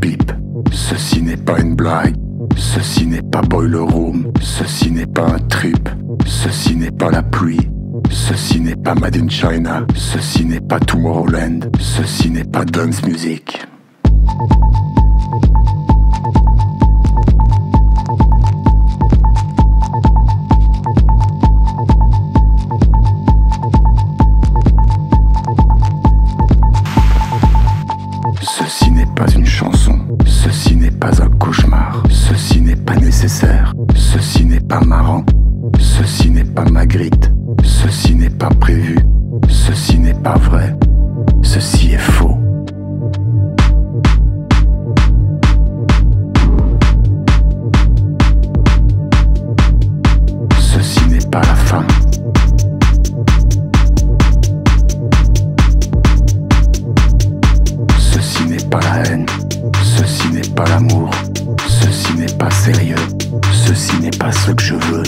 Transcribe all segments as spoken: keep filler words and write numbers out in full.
pipe. Ceci n'est pas une blague. Ceci n'est pas Boiler Room. Ceci n'est pas un trip. Ceci n'est pas la pluie. Ceci n'est pas Made in China. Ceci n'est pas Tomorrowland. Ceci n'est pas dance music. Ceci n'est pas une chanson, ceci n'est pas un cauchemar, ceci n'est pas nécessaire, ceci n'est pas marrant, ceci n'est pas Magritte, ceci n'est pas prévu, ceci n'est pas vrai, ceci est faux. Ceci n'est pas la fin. Ceci n'est pas la haine, ceci n'est pas l'amour, ceci n'est pas sérieux, ceci n'est pas ce que je veux.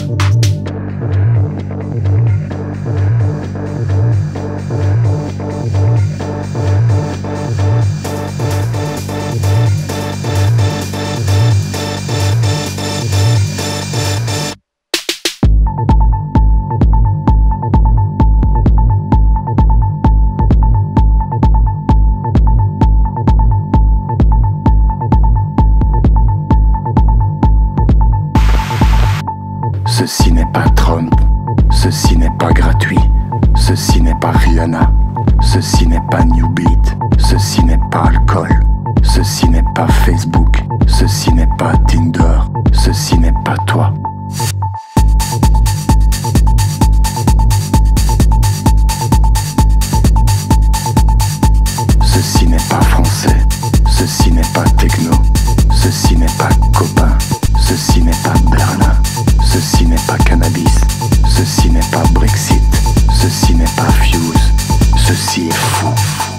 Ceci n'est pas Trump, ceci n'est pas gratuit, ceci n'est pas Rihanna, ceci n'est pas New Beat, ceci n'est pas alcool, ceci n'est pas Facebook, ceci n'est pas Tinder, ceci n'est pas toi. Ceci n'est pas français, ceci n'est pas techno, ceci n'est pas copain, ceci n'est pas Berlin. Ceci n'est pas cannabis, ceci n'est pas Brexit, ceci n'est pas Fuse, ceci est fou.